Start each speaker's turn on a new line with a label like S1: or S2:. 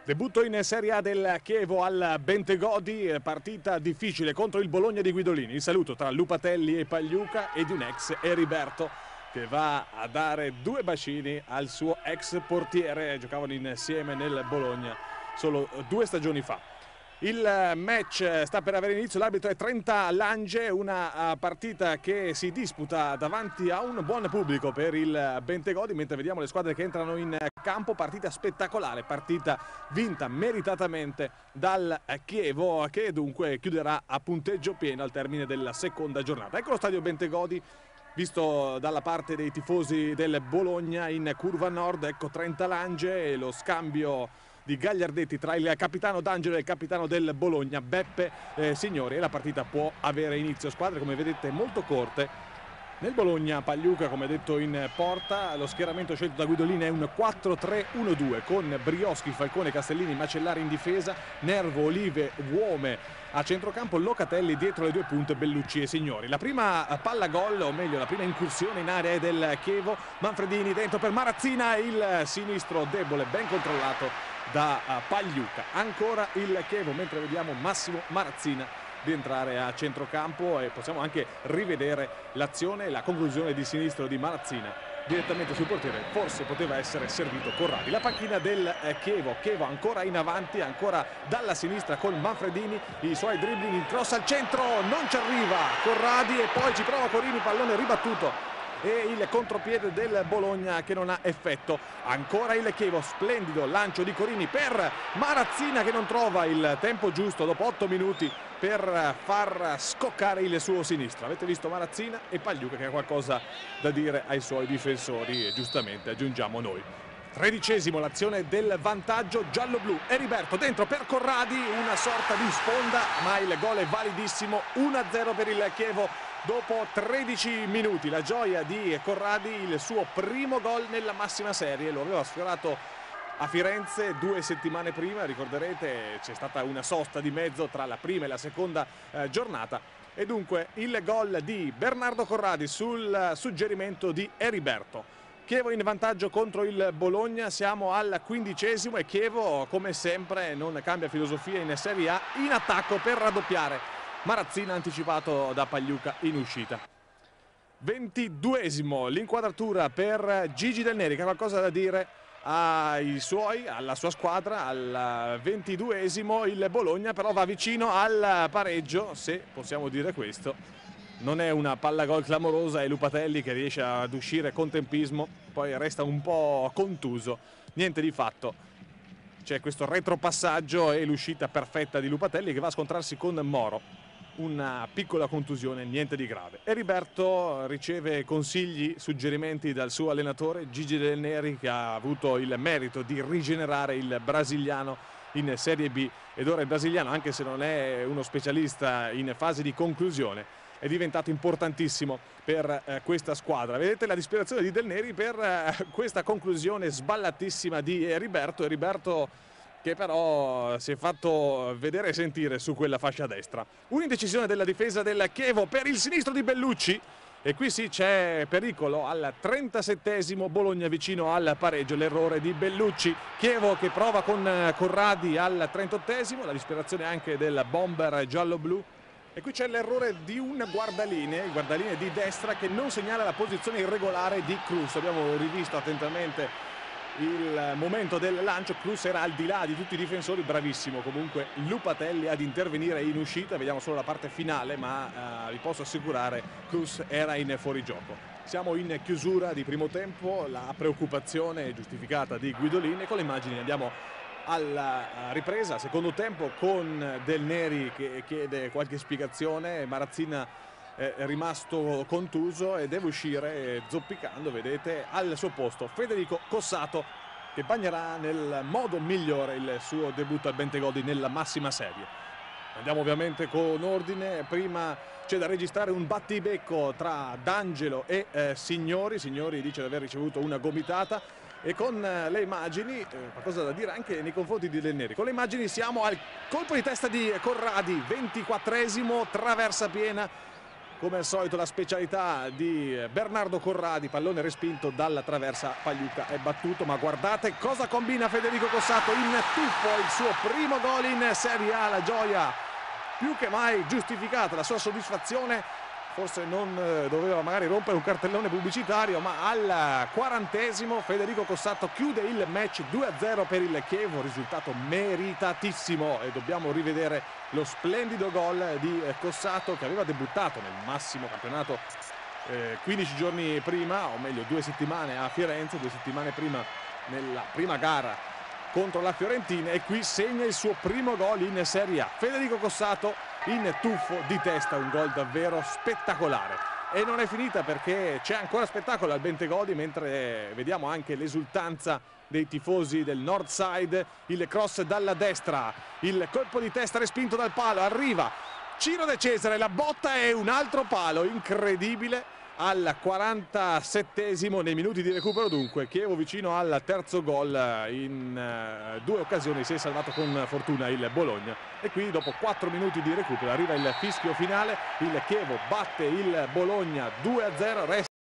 S1: Debutto in Serie A del Chievo al Bentegodi, partita difficile contro il Bologna di Guidolini. Il saluto tra Lupatelli e Pagliuca e di un ex Eriberto che va a dare due bacini al suo ex portiere. Giocavano insieme nel Bologna solo 2 stagioni fa. Il match sta per avere inizio, l'arbitro è Trenta Lange, una partita che si disputa davanti a un buon pubblico per il Bentegodi, mentre vediamo le squadre che entrano in campo. Partita spettacolare, partita vinta meritatamente dal Chievo, che dunque chiuderà a punteggio pieno al termine della seconda giornata. Ecco lo stadio Bentegodi visto dalla parte dei tifosi del Bologna in curva nord. Ecco Trenta Lange e lo scambio di gagliardetti tra il capitano D'Angelo e il capitano del Bologna, Beppe Signori, e la partita può avere inizio. Squadre come vedete molto corte. Nel Bologna Pagliuca, come detto, in porta. Lo schieramento scelto da Guidolini è un 4-3-1-2 con Brioschi, Falcone, Castellini, Macellari in difesa, Nervo, Olive, Uome a centrocampo, Locatelli dietro le due punte, Bellucci e Signori. La prima palla gol, o meglio la prima incursione in area è del Chievo. Manfredini dentro per Marazzina, il sinistro debole, ben controllato da Pagliuca. Ancora il Chievo, mentre vediamo Massimo Marazzina rientrare a centrocampo, e possiamo anche rivedere l'azione e la conclusione di sinistro di Marazzina direttamente sul portiere. Forse poteva essere servito Corradi. La panchina del Chievo ancora in avanti, ancora dalla sinistra con Manfredini, i suoi dribbling in cross al centro, non ci arriva Corradi e poi ci prova Corini, pallone ribattuto e il contropiede del Bologna che non ha effetto. Ancora il Chievo, splendido lancio di Corini per Marazzina che non trova il tempo giusto dopo 8 minuti per far scoccare il suo sinistro. Avete visto Marazzina e Pagliuca che ha qualcosa da dire ai suoi difensori, e giustamente aggiungiamo noi. 13esimo, l'azione del vantaggio giallo-blu. Eriberto dentro per Corradi, una sorta di sponda, ma il gol è validissimo. 1-0 per il Chievo dopo 13 minuti. La gioia di Corradi, il suo primo gol nella massima serie, lo aveva sfiorato a Firenze 2 settimane prima, ricorderete c'è stata una sosta di mezzo tra la prima e la seconda giornata, e dunque il gol di Bernardo Corradi sul suggerimento di Eriberto. Chievo in vantaggio contro il Bologna, siamo al 15esimo e Chievo come sempre non cambia filosofia in Serie A, in attacco per raddoppiare. Marazzina anticipato da Pagliuca in uscita. 22esimo, l'inquadratura per Gigi Del Neri che ha qualcosa da dire ai suoi, alla sua squadra. Al 22esimo il Bologna però va vicino al pareggio, se possiamo dire questo. Non è una palla gol clamorosa, è Lupatelli che riesce ad uscire con tempismo, poi resta un po' contuso, niente di fatto. C'è questo retropassaggio e l'uscita perfetta di Lupatelli che va a scontrarsi con Moro. Una piccola contusione, niente di grave. Eriberto riceve consigli, suggerimenti dal suo allenatore Gigi Del Neri, che ha avuto il merito di rigenerare il brasiliano in Serie B, ed ora il brasiliano, anche se non è uno specialista in fase di conclusione, è diventato importantissimo per questa squadra. Vedete la disperazione di Del Neri per questa conclusione sballatissima di Eriberto che però si è fatto vedere e sentire su quella fascia destra. Un'indecisione della difesa del Chievo per il sinistro di Bellucci, e qui sì c'è pericolo. Al 37esimo Bologna vicino al pareggio, l'errore di Bellucci. Chievo che prova con Corradi al 38esimo, la disperazione anche del bomber giallo-blu. E qui c'è l'errore di un guardaline, il guardaline di destra che non segnala la posizione irregolare di Cruz. Abbiamo rivisto attentamente il momento del lancio, Cruz era al di là di tutti i difensori, bravissimo comunque Lupatelli ad intervenire in uscita. Vediamo solo la parte finale, ma vi posso assicurare Cruz era in fuorigioco. Siamo in chiusura di primo tempo, la preoccupazione giustificata di Guidolini. Con le immagini andiamo alla ripresa, secondo tempo, con Del Neri che chiede qualche spiegazione. Marazzina è rimasto contuso e deve uscire zoppicando, vedete, al suo posto Federico Cossato, che bagnerà nel modo migliore il suo debutto al Bentegodi nella massima serie. Andiamo ovviamente con ordine. Prima c'è da registrare un battibecco tra D'Angelo e Signori dice di aver ricevuto una gomitata, e con le immagini qualcosa da dire anche nei confronti di Del Neri. Con le immagini siamo al colpo di testa di Corradi, 24esimo, traversa piena. come al solito la specialità di Bernardo Corradi, pallone respinto dalla traversa, Pagliuca è battuto, ma guardate cosa combina Federico Cossato in tuffo, il suo primo gol in Serie A, la gioia più che mai giustificata, la sua soddisfazione. Forse non doveva magari rompere un cartellone pubblicitario, ma al 40esimo Federico Cossato chiude il match 2-0 per il Chievo, risultato meritatissimo, e dobbiamo rivedere lo splendido gol di Cossato, che aveva debuttato nel massimo campionato 15 giorni prima, o meglio 2 settimane a Firenze, 2 settimane prima nella prima gara contro la Fiorentina, e qui segna il suo primo gol in Serie A. Federico Cossato in tuffo di testa, un gol davvero spettacolare. E non è finita, perché c'è ancora spettacolo al Bentegodi, mentre vediamo anche l'esultanza dei tifosi del North Side. Il cross dalla destra, il colpo di testa respinto dal palo, arriva Ciro De Cesare, la botta e un altro palo, incredibile. Al 47esimo, nei minuti di recupero dunque, Chievo vicino al terzo gol, in 2 occasioni si è salvato con fortuna il Bologna, e qui dopo 4 minuti di recupero arriva il fischio finale, il Chievo batte il Bologna 2-0, resta